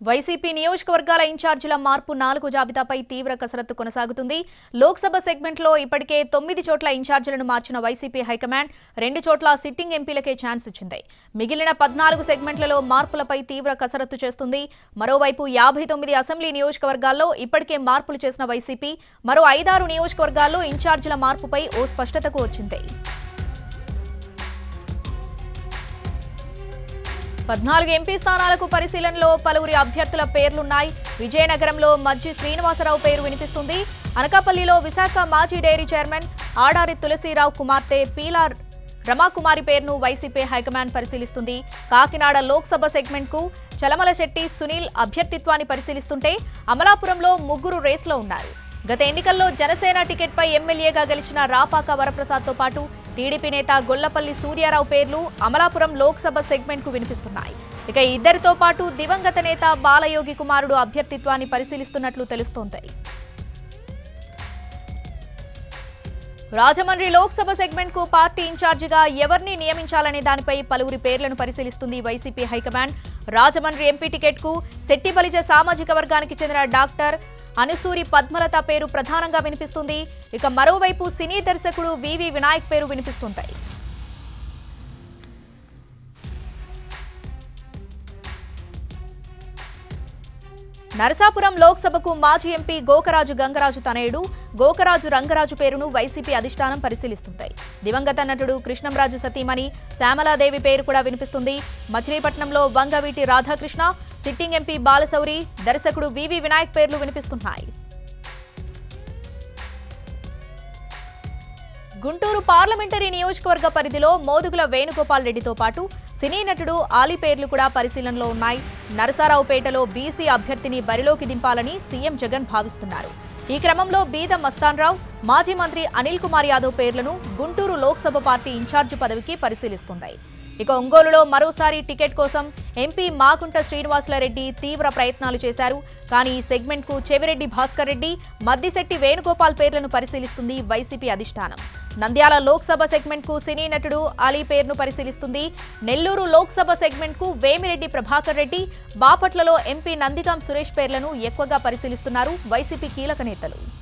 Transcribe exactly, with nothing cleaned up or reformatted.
YCP నియోజకవర్గాల ఇన్ఛార్జీల మార్పు నాలుగు జాబితాపై తీవ్ర కసరత్తు కొనసాగుతుంది. లోక్సభ సెగ్మెంట్లో ఇప్పటికే తొమ్మిది చోట్ల ఇన్ఛార్జీలను మార్చిన వైసీపీ హైకమాండ్ రెండు చోట్ల సిట్టింగ్ ఎంపీలకే ఛాన్స్ ఇచ్చింది. మిగిలిన పద్నాలుగు సెగ్మెంట్లలో మార్పులపై తీవ్ర కసరత్తు చేస్తుంది. మరోవైపు యాభై తొమ్మిది అసెంబ్లీ నియోజకవర్గాల్లో ఇప్పటికే మార్పులు చేసిన వైసీపీ మరో ఐదారు నియోజకవర్గాల్లో ఇన్ఛార్జీల మార్పుపై ఓ స్పష్టతకు వచ్చింది. పద్నాలుగు ఎంపీ స్థానాలకు పరిశీలనలో పలువురి అభ్యర్థుల పేర్లున్నాయి. విజయనగరంలో మజ్జి శ్రీనివాసరావు పేరు వినిపిస్తుంది. అనకాపల్లిలో విశాఖ మాజీ డైరీ చైర్మన్ ఆడారి తులసీరావు కుమార్తె పీలా రమాకుమారి పేరును వైసీపీ హైకమాండ్ పరిశీలిస్తుంది. కాకినాడ లోక్సభ సెగ్మెంట్ కు చలమలశెట్టి సునీల్ అభ్యర్థిత్వాన్ని పరిశీలిస్తుంటే అమలాపురంలో ముగ్గురు రేస్లో ఉన్నారు. గత ఎన్నికల్లో జనసేన టికెట్పై ఎమ్మెల్యేగా గెలిచిన రాపాక వరప్రసాద్తో పాటు టీడీపీ నేత గొల్లపల్లి సూర్యారావు పేర్లు అమలాపురం లోక్సభ సెగ్మెంట్ కు వినిపిస్తున్నాయి. ఇక ఇద్దరితో పాటు దివంగత నేత బాలయోగి కుమారుడు అభ్యర్థిత్వాన్ని పరిశీలిస్తున్నట్లు తెలుస్తోంది. రాజమండ్రి లోక్సభ సెగ్మెంట్ కు పార్టీ ఇన్ఛార్జిగా ఎవరిని నియమించాలనే దానిపై పలువురి పేర్లను పరిశీలిస్తుంది YCP high command. Rajahmundry MP ticket కు శెట్టిబలిజ సామాజిక వర్గానికి చెందిన డాక్టర్ అనుసూరి పద్మలత పేరు ప్రధానంగా వినిపిస్తుంది. ఇక మరోవైపు సినీ దర్శకుడు వివి వినాయక్ పేరు వినిపిస్తుంటాయి. నరసాపురం లోక్సభకు మాజీ ఎంపీ గోకరాజు గంగరాజు తనయుడు గోకరాజు రంగరాజు పేరును వైసీపీ అధిష్టానం పరిశీలిస్తుంటాయి. దివంగత నటుడు కృష్ణంరాజు సతీమణి శ్యామలాదేవి పేరు కూడా వినిపిస్తుంది. మచిలీపట్నంలో వంగవీటి రాధాకృష్ణ, సిట్టింగ్ ఎంపీ బాలశౌరి, దర్శకుడు వివి వినాయక్ పేర్లు వినిపిస్తున్నాయి. గుంటూరు పార్లమెంటరీ నియోజకవర్గ పరిధిలో మోదుగుల వేణుగోపాల్ రెడ్డితో పాటు సినీ నటుడు ఆలీ పేర్లు కూడా పరిశీలనలో ఉన్నాయి. నరసారావుపేటలో బీసీ అభ్యర్థిని బరిలోకి దింపాలని సీఎం జగన్ భావిస్తున్నారు. ఈ క్రమంలో బీద మస్తాన్రావు, మాజీ మంత్రి అనిల్ కుమార్ యాదవ్ పేర్లను గుంటూరు లోక్సభ పార్టీ ఇన్ఛార్జి పదవికి పరిశీలిస్తున్నాయి. ఇక ఒంగోలులో మరోసారి టికెట్ కోసం ఎంపీ మాగుంట శ్రీనివాసులరెడ్డి తీవ్ర ప్రయత్నాలు చేశారు. కానీ ఈ సెగ్మెంట్ కు చెవిరెడ్డి భాస్కర్ రెడ్డి, మద్దిశెట్టి వేణుగోపాల్ పేర్లను పరిశీలిస్తుంది వైసీపీ అధిష్టానం. నంద్యాల లోక్సభ సెగ్మెంట్ కు సినీ నటుడు అలీ పేరును పరిశీలిస్తుంది. నెల్లూరు లోక్సభ సెగ్మెంట్ కు వేమిరెడ్డి ప్రభాకర్ రెడ్డి, బాపట్లలో ఎంపీ నందిగాం సురేష్ పేర్లను ఎక్కువగా పరిశీలిస్తున్నారు వైసీపీ కీలక నేతలు.